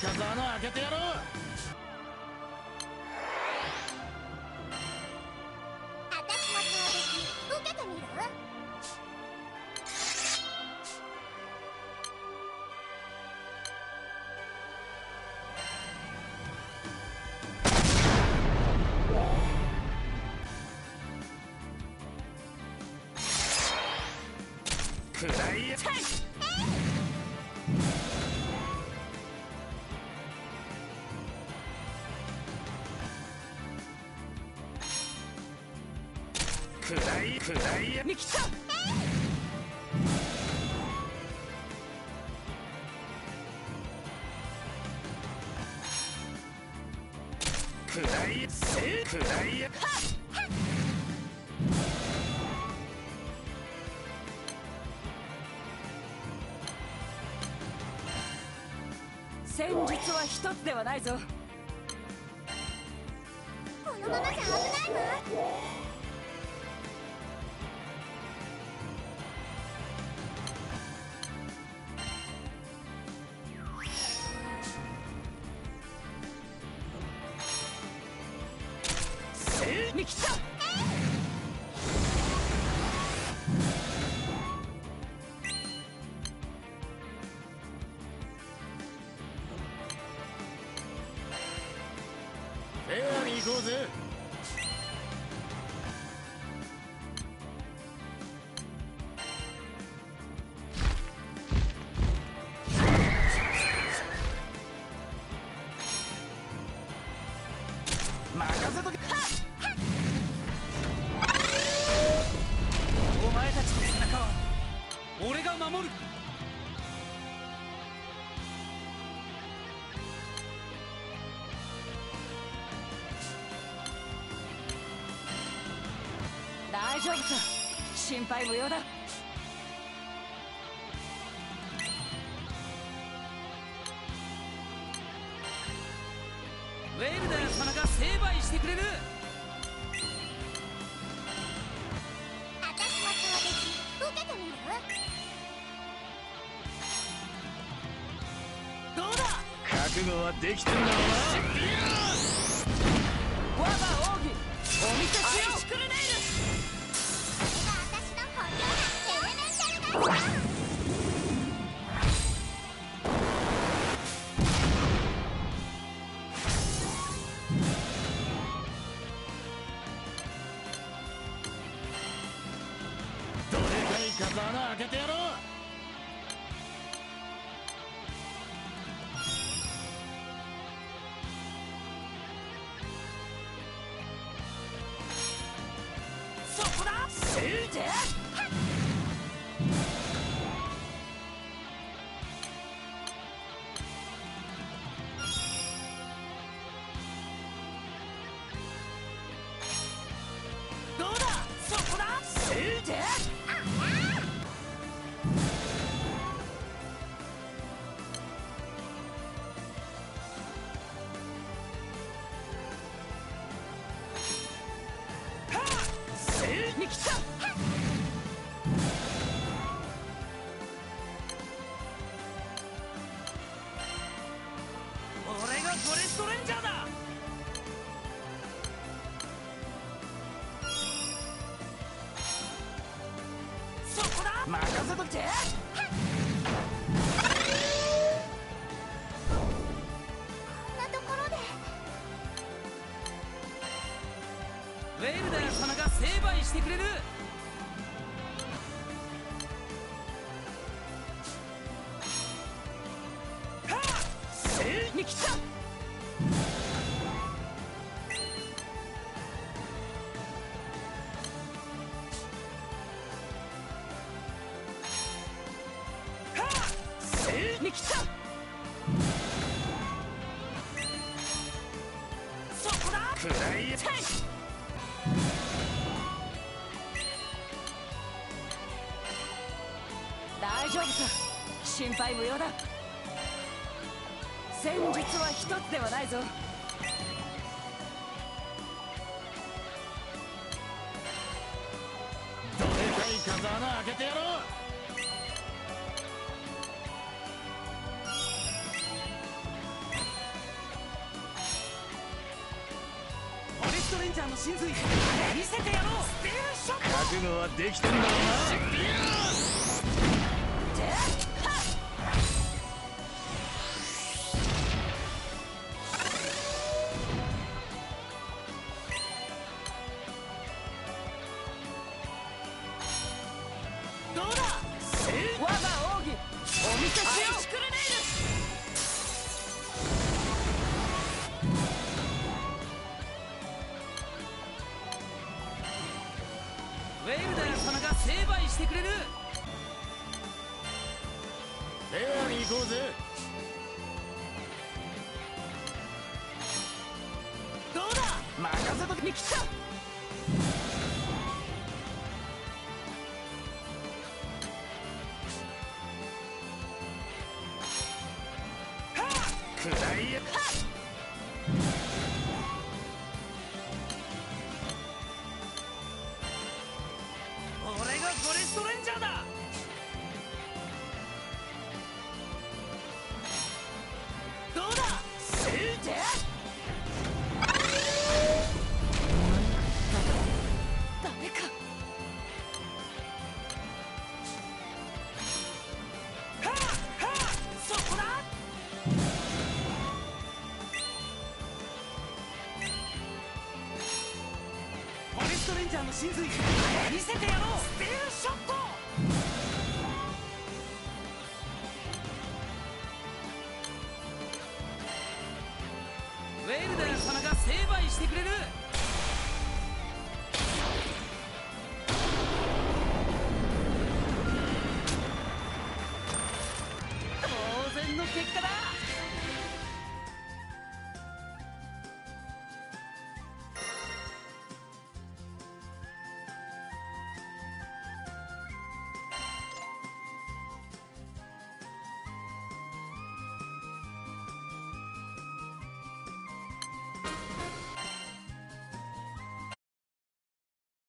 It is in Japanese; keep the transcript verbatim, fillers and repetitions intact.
風穴開けてやろう。 私の攻撃受けてみる？ くらいやくらいくらいやに来た。くらいせくらいや戦術は一つではないぞ。 このままじゃ危ないわ。 せに来た。フェアに行こうぜ。任せとけ。お前たちの背中は俺が守る。 大丈夫さ、心配無用だ。ウェルダー様が成敗してくれる。 私の攻撃受けてみる？ どうだ。覚悟はできてるんだろうな。 我が奥義お見せしよう。 これが私の本領だ。エレメンタルダッシュだ。 どれかい風穴開けてやろう。 そこだ。 せいでどうだ。 そこだ。 せいでに来た。 俺がフォレストレンジャーだ。 そこだ。 任せとけ。 でこんなところでウェルダー様が成敗してくれる。 せいに来た。 せいに来た。そこだ。 くらいやてい大丈夫さ、心配無用だ。戦術は一つではないぞ。 どれかい風穴開けてやろう。 ンジャーの神髄見せてやろう。スペーショット。 覚悟はできてんだろうな。 どうだ。我が奥義お見せしよう。アイシクルネイル。ウェイルダー様が成敗してくれる。 フェアに行こうぜ。 どうだ。任せときに来た。 くらいや。 俺がフォレストレンジャーだ。どうだ。せいて。ダメか。はあはあ、そこだ。フォレストレンジャーの神髄見せてやろう。スペアショット。ウェイルダー様が成敗してくれる。